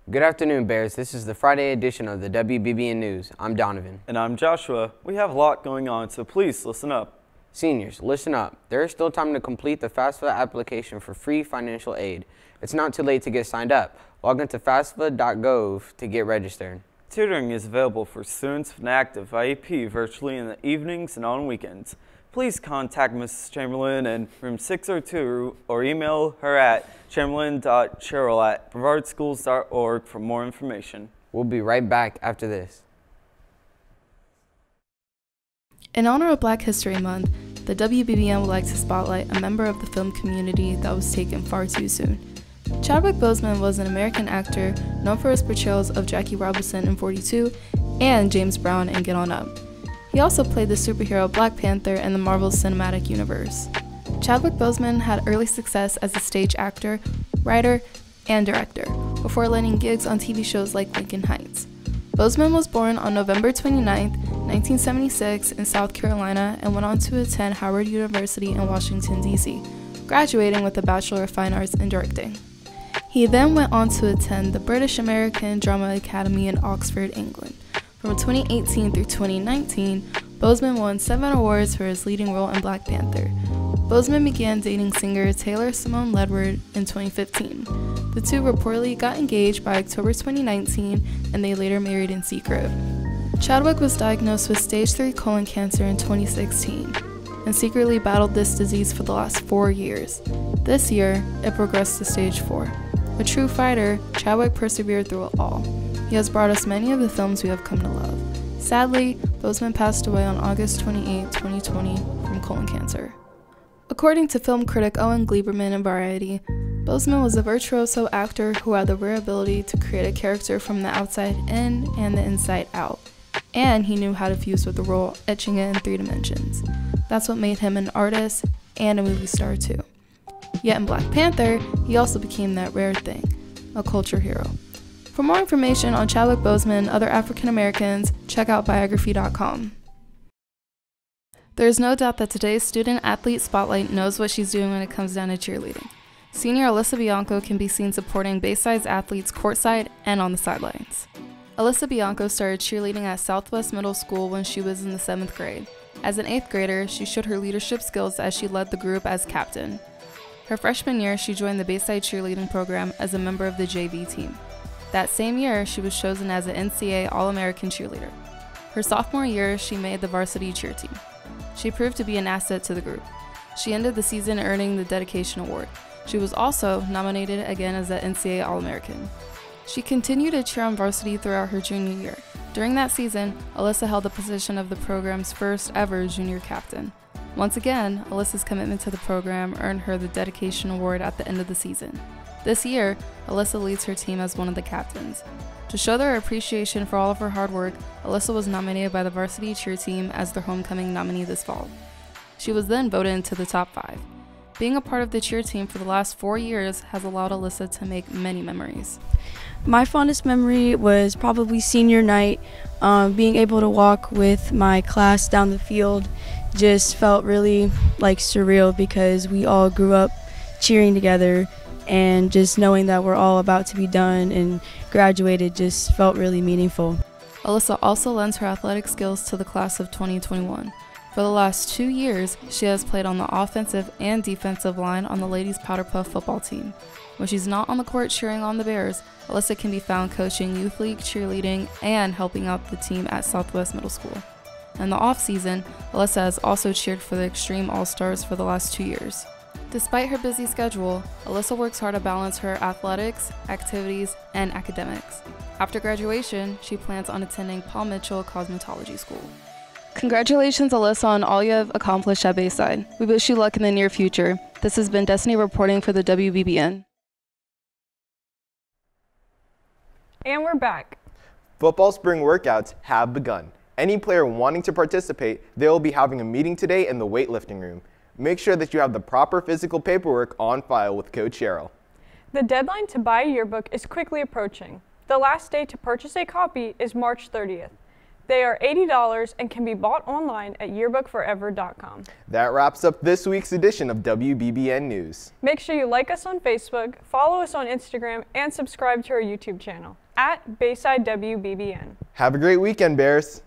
Good afternoon, Bears. This is the Friday edition of the WBBN News. I'm Donovan. And I'm Joshua. We have a lot going on, so please listen up. Seniors, listen up. There is still time to complete the FAFSA application for free financial aid. It's not too late to get signed up. Log into FAFSA.gov to get registered. Tutoring is available for students with an active IEP virtually in the evenings and on weekends. Please contact Mrs. Chamberlain in room 602 or email her at chamberlain.cheryl@brevardschools.org for more information. We'll be right back after this. In honor of Black History Month, the WBBN would like to spotlight a member of the film community that was taken far too soon. Chadwick Boseman was an American actor known for his portrayals of Jackie Robinson in 42 and James Brown in Get On Up. He also played the superhero Black Panther in the Marvel Cinematic Universe. Chadwick Boseman had early success as a stage actor, writer, and director, before landing gigs on TV shows like Lincoln Heights. Boseman was born on November 29, 1976 in South Carolina and went on to attend Howard University in Washington, D.C., graduating with a Bachelor of Fine Arts in Directing. He then went on to attend the British American Drama Academy in Oxford, England. From 2018 through 2019, Boseman won 7 awards for his leading role in Black Panther. Boseman began dating singer Taylor Simone Ledward in 2015. The two reportedly got engaged by October 2019, and they later married in secret. Chadwick was diagnosed with stage 3 colon cancer in 2016 and secretly battled this disease for the last 4 years. This year, it progressed to stage 4. A true fighter, Chadwick persevered through it all. He has brought us many of the films we have come to love. Sadly, Boseman passed away on August 28, 2020 from colon cancer. According to film critic Owen Gleiberman in Variety, Boseman was a virtuoso actor who had the rare ability to create a character from the outside in and the inside out. And he knew how to fuse with the role, etching it in 3 dimensions. That's what made him an artist and a movie star too. Yet in Black Panther, he also became that rare thing, a culture hero. For more information on Chadwick Boseman and other African Americans, check out biography.com. There is no doubt that today's student athlete spotlight knows what she's doing when it comes down to cheerleading. Senior Alyssa Bianco can be seen supporting Bayside's athletes courtside and on the sidelines. Alyssa Bianco started cheerleading at Southwest Middle School when she was in the 7th grade. As an 8th grader, she showed her leadership skills as she led the group as captain. Her freshman year, she joined the Bayside cheerleading program as a member of the JV team. That same year, she was chosen as an NCAA All-American cheerleader. Her sophomore year, she made the varsity cheer team. She proved to be an asset to the group. She ended the season earning the Dedication Award. She was also nominated again as the NCAA All-American. She continued to cheer on varsity throughout her junior year. During that season, Alyssa held the position of the program's first ever junior captain. Once again, Alyssa's commitment to the program earned her the Dedication Award at the end of the season. This year, Alyssa leads her team as one of the captains. To show their appreciation for all of her hard work, Alyssa was nominated by the varsity cheer team as their homecoming nominee this fall. She was then voted into the top 5. Being a part of the cheer team for the last 4 years has allowed Alyssa to make many memories. My fondest memory was probably senior night. Being able to walk with my class down the field just felt really surreal because we all grew up cheering together, and just knowing that we're all about to be done and graduated just felt really meaningful. Alyssa also lends her athletic skills to the class of 2021. For the last 2 years, she has played on the offensive and defensive line on the ladies' Powder Puff football team. When she's not on the court cheering on the Bears, Alyssa can be found coaching youth league cheerleading and helping out the team at Southwest Middle School. In the off-season, Alyssa has also cheered for the Extreme All-Stars for the last 2 years. Despite her busy schedule, Alyssa works hard to balance her athletics, activities, and academics. After graduation, she plans on attending Paul Mitchell Cosmetology School. Congratulations, Alyssa, on all you have accomplished at Bayside. We wish you luck in the near future. This has been Destiny reporting for the WBBN. And we're back. Football spring workouts have begun. Any player wanting to participate, they will be having a meeting today in the weightlifting room. Make sure that you have the proper physical paperwork on file with Coach Cheryl. The deadline to buy a yearbook is quickly approaching. The last day to purchase a copy is March 30th. They are $80 and can be bought online at yearbookforever.com. That wraps up this week's edition of WBBN News. Make sure you like us on Facebook, follow us on Instagram, and subscribe to our YouTube channel at Bayside WBBN. Have a great weekend, Bears.